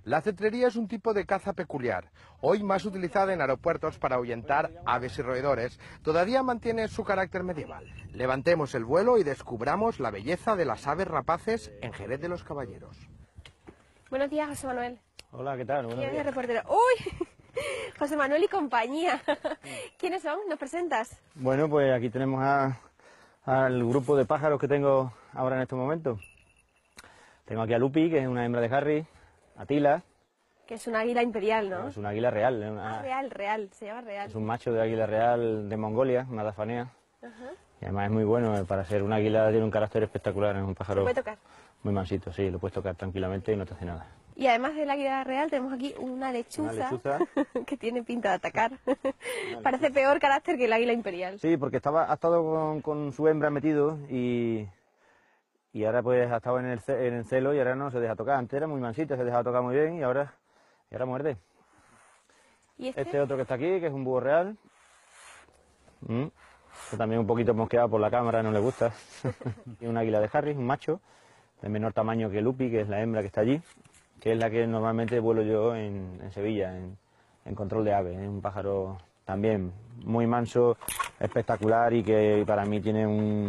La cetrería es un tipo de caza peculiar, hoy más utilizada en aeropuertos para ahuyentar aves y roedores. Todavía mantiene su carácter medieval. Levantemos el vuelo y descubramos la belleza de las aves rapaces en Jerez de los Caballeros. Buenos días, José Manuel. Hola, ¿qué tal? Buenos días. Reportero. ¡Uy! José Manuel y compañía. ¿Quiénes son? ¿Nos presentas? Bueno, pues aquí tenemos al grupo de pájaros que tengo ahora en estos momentos. Tengo aquí a Lupi, que es una hembra de Harry, a Tila. Que es un águila imperial, ¿no? Es un águila real. Real, se llama real. Es un macho de águila real de Mongolia, una dafanea. Y además es muy bueno, para ser un águila tiene un carácter espectacular, es un pájaro... ¿Lo puede tocar? Muy mansito, sí, lo puedes tocar tranquilamente y no te hace nada. Y además del águila real tenemos aquí una lechuza, que tiene pinta de atacar. Parece peor carácter que el águila imperial. Sí, porque ha estado con su hembra metido y ahora pues ha estado en el celo y ahora no se deja tocar. Antes era muy mansito, se dejaba tocar muy bien y ahora muerde. ¿Y Este otro que está aquí, que es un búho real. Que también un poquito mosqueado por la cámara, no le gusta. Y un águila de Harris, un macho, de menor tamaño que Lupi, que es la hembra que está allí, que es la que normalmente vuelo yo en Sevilla, en control de aves. Es un pájaro también muy manso, espectacular y que para mí tiene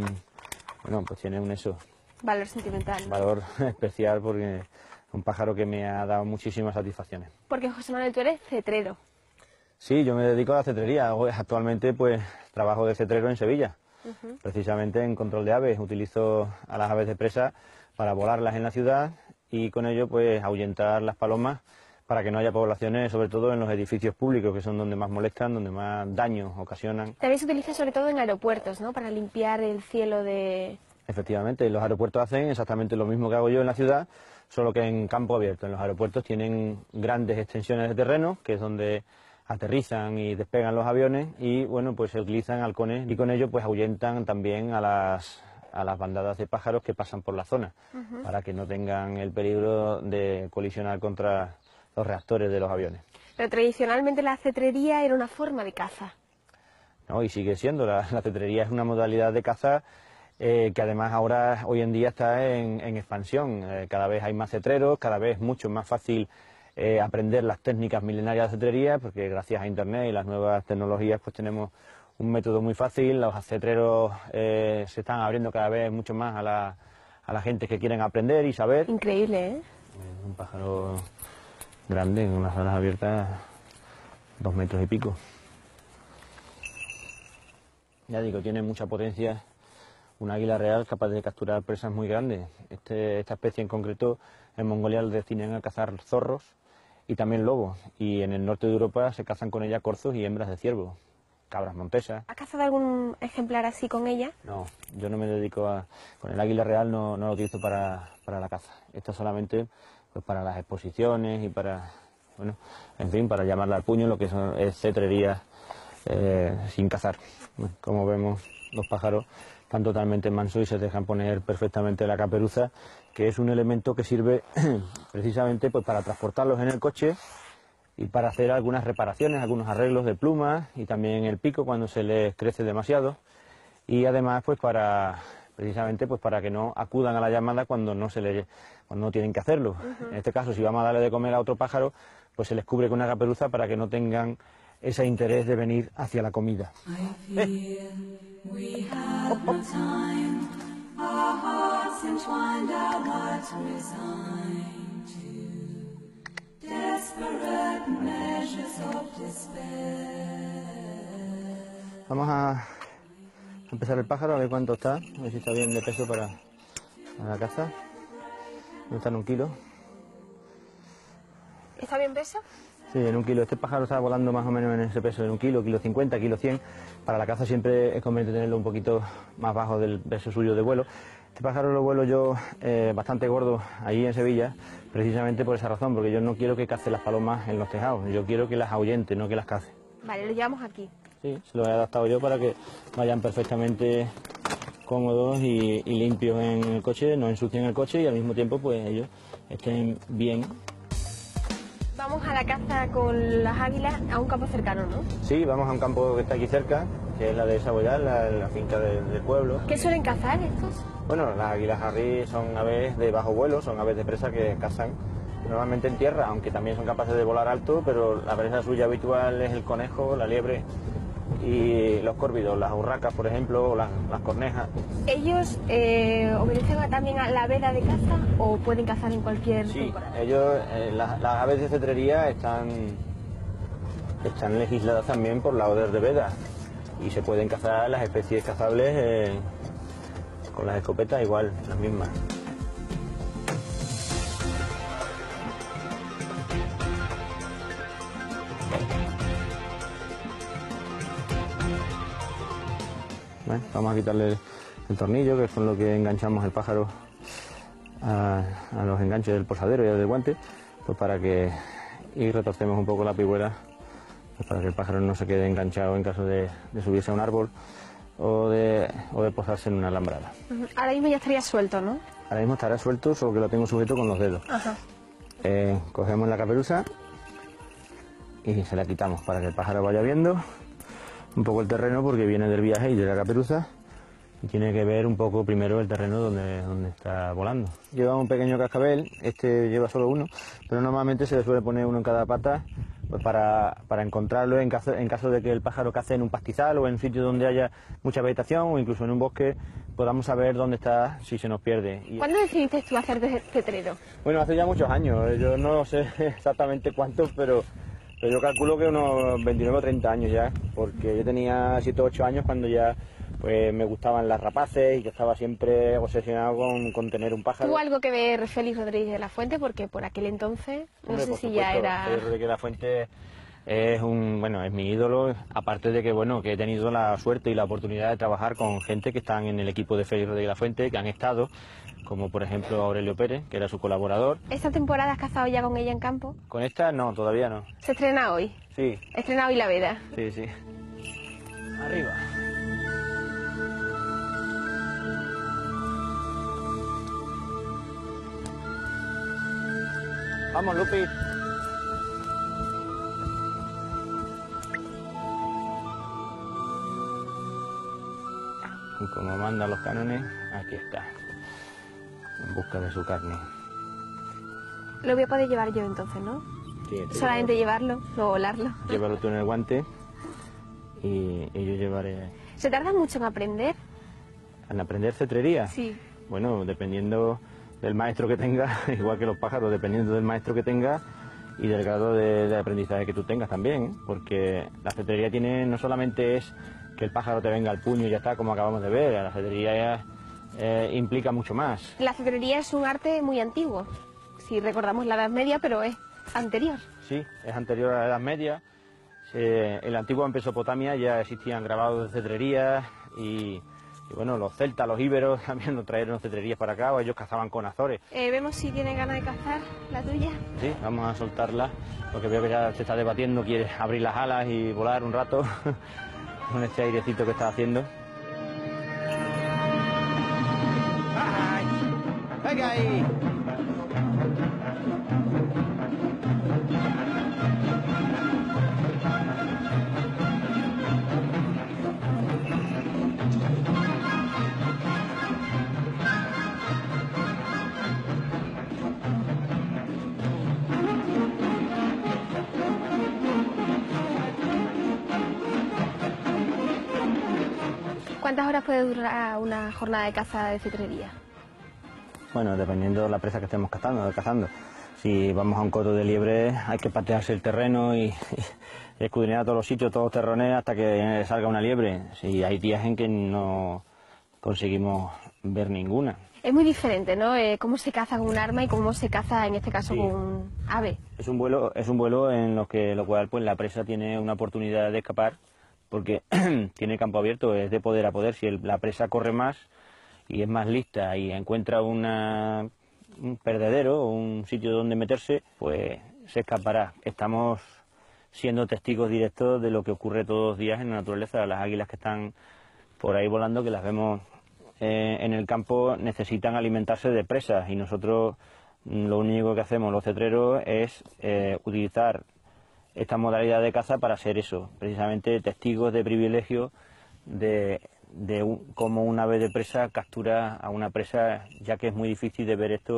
eso. Valor sentimental, ¿no? Valor especial porque es un pájaro que me ha dado muchísimas satisfacciones. Porque José Manuel, tú eres cetrero. Sí, yo me dedico a la cetrería. Actualmente pues trabajo de cetrero en Sevilla, precisamente en control de aves. Utilizo a las aves de presa para volarlas en la ciudad y con ello pues ahuyentar las palomas para que no haya poblaciones, sobre todo en los edificios públicos, que son donde más molestan, donde más daños ocasionan. También se utiliza sobre todo en aeropuertos, ¿no? Para limpiar el cielo de... Efectivamente, los aeropuertos hacen exactamente lo mismo que hago yo en la ciudad, solo que en campo abierto. En los aeropuertos tienen grandes extensiones de terreno, que es donde aterrizan y despegan los aviones, y bueno, pues se utilizan halcones y con ello pues ahuyentan también a las bandadas de pájaros que pasan por la zona, para que no tengan el peligro de colisionar contra los reactores de los aviones. Pero tradicionalmente la cetrería era una forma de caza. No, y sigue siendo, la cetrería es una modalidad de caza que además ahora, hoy en día está en expansión. Cada vez hay más cetreros, cada vez es mucho más fácil aprender las técnicas milenarias de cetrería, porque gracias a Internet y las nuevas tecnologías pues tenemos un método muy fácil. Los cetreros se están abriendo cada vez mucho más a la gente que quieren aprender y saber. Increíble, ¿eh? Es un pájaro grande, en unas alas abiertas 2 metros y pico. Ya digo, tiene mucha potencia. Un águila real capaz de capturar presas muy grandes. Esta especie en concreto en Mongolia la destinan a cazar zorros y también lobos. Y en el norte de Europa se cazan con ella corzos y hembras de ciervo, cabras montesas. ¿Has cazado algún ejemplar así con ella? No, yo no me dedico a... Con el águila real no lo utilizo para la caza. Esta solamente pues para las exposiciones y para, bueno, en fin, para llamarla al puño, lo que es cetrería sin cazar. Bueno, como vemos, los pájaros están totalmente mansos y se dejan poner perfectamente la caperuza, que es un elemento que sirve precisamente pues para transportarlos en el coche y para hacer algunas reparaciones, algunos arreglos de plumas y también el pico cuando se les crece demasiado, y además pues precisamente pues para que no acudan a la llamada cuando no tienen que hacerlo. En este caso, si vamos a darle de comer a otro pájaro, pues se les cubre con una caperuza para que no tengan ese interés de venir hacia la comida. Vamos a empezar el pájaro, a ver cuánto está, a ver si está bien de peso para la caza. No está en 1 kilo. ¿Está bien peso? Sí, en 1 kilo. Este pájaro está volando más o menos en ese peso, en 1 kilo, kilo 50, kilo 100. Para la caza siempre es conveniente tenerlo un poquito más bajo del peso suyo de vuelo. Este pájaro lo vuelo yo bastante gordo allí en Sevilla, precisamente por esa razón, porque yo no quiero que cace las palomas en los tejados, yo quiero que las ahuyente, no que las cace. Vale, lo llevamos aquí. Sí, se lo he adaptado yo para que vayan perfectamente cómodos y limpios en el coche, no ensucien el coche y al mismo tiempo pues ellos estén bien. Vamos a la caza con las águilas a un campo cercano, ¿no? Sí, vamos a un campo que está aquí cerca, que es la de Saboyal, la finca del pueblo. ¿Qué suelen cazar estos? Bueno, las águilas Harry son aves de bajo vuelo, son aves de presa que cazan normalmente en tierra, aunque también son capaces de volar alto, pero la presa suya habitual es el conejo, la liebre y los córvidos, las urracas, por ejemplo, o las cornejas. ¿Ellos obedecen también a la veda de caza o pueden cazar en cualquier temporada? Sí, ellos, las aves de cetrería están legisladas también por la orden de veda y se pueden cazar las especies cazables con las escopetas igual, las mismas. Bueno, vamos a quitarle el tornillo, que es con lo que enganchamos el pájaro a los enganches del posadero y del guante, pues y retorcemos un poco la pigüera, pues para que el pájaro no se quede enganchado en caso de subirse a un árbol o de posarse en una alambrada. Ahora mismo ya estaría suelto, ¿no? Ahora mismo estará suelto, solo que lo tengo sujeto con los dedos. Ajá. Cogemos la caperuza y se la quitamos para que el pájaro vaya viendo un poco el terreno, porque viene del viaje y de la caperuza y tiene que ver un poco primero el terreno donde está volando. Lleva un pequeño cascabel, este lleva solo uno, pero normalmente se le suele poner uno en cada pata, pues para encontrarlo en caso de que el pájaro cace en un pastizal o en un sitio donde haya mucha vegetación o incluso en un bosque, podamos saber dónde está si se nos pierde. ¿Cuándo decidiste tú hacer de cetrero? Bueno, hace ya muchos años, yo no sé exactamente cuántos, pero yo calculo que unos 29 o 30 años ya, porque yo tenía 7 o 8 años cuando ya pues me gustaban las rapaces y que estaba siempre obsesionado con tener un pájaro. ¿Tuvo algo que ver Félix Rodríguez de la Fuente? Porque por aquel entonces, no sé si ya era... Félix Rodríguez de la Fuente es mi ídolo, aparte de que que he tenido la suerte y la oportunidad de trabajar con gente que están en el equipo de Félix Rodríguez de la Fuente, que han estado, como por ejemplo Aurelio Pérez, que era su colaborador. ¿Esta temporada has cazado ya con ella en campo? Con esta no, todavía no. ¿Se estrena hoy? Sí. ¿Estrena hoy la veda? Sí, sí. Arriba. Vamos, Lupi. Y como mandan los cánones, aquí está, en busca de su carne. Lo voy a poder llevar yo entonces, ¿no? Sí, solamente llevarlo, no volarlo. Llévalo tú en el guante y yo llevaré... ¿Se tarda mucho en aprender? ¿En aprender cetrería? Sí. Bueno, dependiendo del maestro que tenga, igual que los pájaros, dependiendo del maestro que tenga y del grado de aprendizaje que tú tengas también, ¿eh? Porque la cetrería no solamente es que el pájaro te venga al puño y ya está, como acabamos de ver, la cetrería implica mucho más. La cetrería es un arte muy antiguo, si recordamos la Edad Media, pero es anterior. Sí, es anterior a la Edad Media. En la antigua Mesopotamia ya existían grabados de cetrerías y bueno, los celtas, los íberos también nos trajeron cetrerías para acá, o ellos cazaban con azores. Vemos si tiene ganas de cazar la tuya. Sí, vamos a soltarla, porque veo que ya se está debatiendo, quiere abrir las alas y volar un rato con este airecito que está haciendo. ¡Ay! ¡Venga ahí! ¿Cuántas horas puede durar una jornada de caza de cetrería? Bueno, dependiendo de la presa que estemos cazando. Si vamos a un coto de liebre hay que patearse el terreno y escudriñar todos los sitios, todos los terrones hasta que salga una liebre. Si hay días en que no conseguimos ver ninguna. Es muy diferente, ¿no? Cómo se caza con un arma y cómo se caza en este caso con un ave. Es un vuelo en lo cual pues la presa tiene una oportunidad de escapar, porque tiene campo abierto, es de poder a poder. Si la presa corre más y es más lista y encuentra un perdedero o un sitio donde meterse, pues se escapará. Estamos siendo testigos directos de lo que ocurre todos los días en la naturaleza. Las águilas que están por ahí volando, que las vemos en el campo, necesitan alimentarse de presas y nosotros lo único que hacemos los cetreros es utilizar esta modalidad de caza para ser eso, precisamente testigos de privilegio de cómo un ave de presa captura a una presa, ya que es muy difícil de ver esto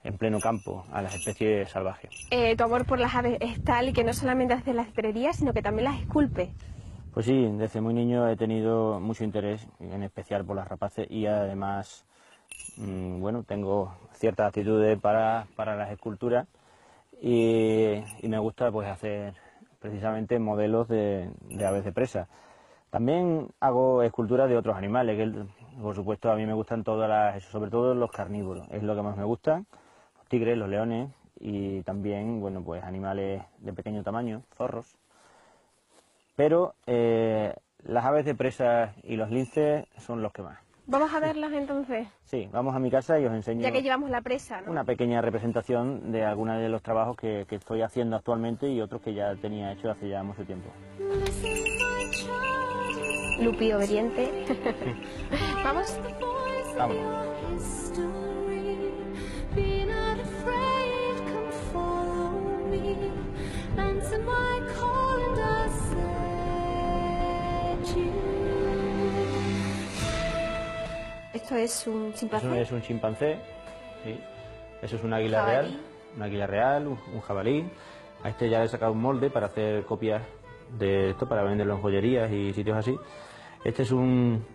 en pleno campo a las especies salvajes. Tu amor por las aves es tal que no solamente haces la cetrería, sino que también las esculpe. Pues sí, desde muy niño he tenido mucho interés, en especial por las rapaces, y además, bueno, tengo ciertas aptitudes para las esculturas y me gusta pues hacer precisamente modelos de aves de presa. También hago esculturas de otros animales, que por supuesto a mí me gustan sobre todo los carnívoros, es lo que más me gustan, los tigres, los leones y también, bueno, pues animales de pequeño tamaño, zorros. Pero las aves de presa y los linces son los que más. ¿Vamos a verlas entonces? Sí, vamos a mi casa y os enseño... Ya que llevamos la presa, ¿no? Una pequeña representación de algunos de los trabajos que estoy haciendo actualmente y otros que ya tenía hecho hace ya mucho tiempo. Lupi obediente. ¿Vamos? Vamos. ¿Esto es un chimpancé? Eso es un chimpancé, sí. Eso es un águila real, un jabalí. A este ya le he sacado un molde para hacer copias de esto, para venderlo en joyerías y sitios así. Este es un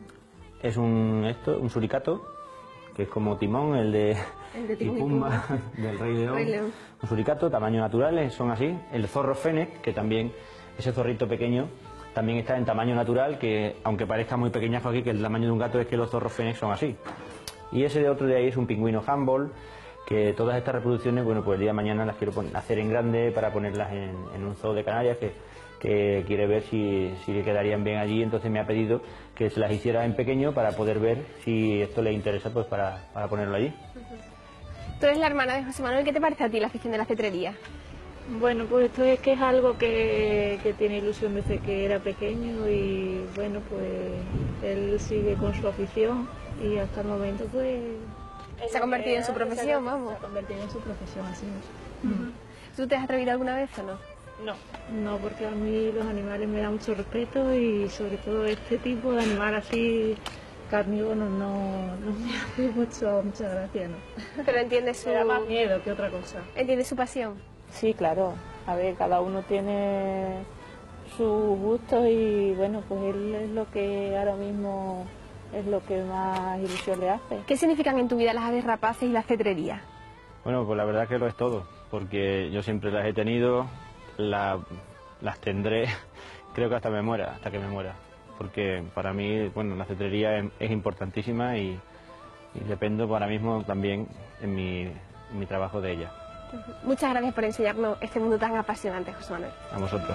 suricato, que es como Timón, el de Timón y Pumba, del Rey León. Un suricato, tamaño naturales, son así. El zorro fénix, que también, ese zorrito pequeño, también está en tamaño natural, que aunque parezca muy pequeñazo aquí, que el tamaño de un gato, es que los zorros fénix son así. Y ese de otro de ahí es un pingüino Humboldt, que todas estas reproducciones, bueno, pues el día de mañana las quiero hacer en grande para ponerlas en un zoo de Canarias, que quiere ver si le quedarían bien allí, entonces me ha pedido que se las hiciera en pequeño para poder ver si esto le interesa, pues para ponerlo allí. Tú eres la hermana de José Manuel, ¿qué te parece a ti la afición de la cetrería? Bueno, pues esto es que es algo que tiene ilusión desde que era pequeño y bueno, pues él sigue con su afición y hasta el momento pues... Se ha convertido en su profesión, vamos. Se ha convertido en su profesión, así es. ¿Tú te has atrevido alguna vez o no? No, porque a mí los animales me dan mucho respeto y sobre todo este tipo de animal así carnívoro no me hace mucha gracia, ¿no? Pero entiende su... Me da más miedo que otra cosa. ¿Entiende su pasión? Sí, claro. A ver, cada uno tiene sus gustos y bueno, pues él es lo que ahora mismo es lo que más ilusión le hace. ¿Qué significan en tu vida las aves rapaces y la cetrería? Bueno, pues la verdad que lo es todo, porque yo siempre las he tenido, las tendré, creo que hasta que me muera, porque para mí, bueno, la cetrería es importantísima y dependo ahora mismo también en mi trabajo de ella. Muchas gracias por enseñarnos este mundo tan apasionante, José Manuel. A vosotros.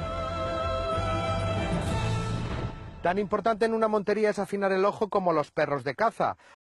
Tan importante en una montería es afinar el ojo como los perros de caza.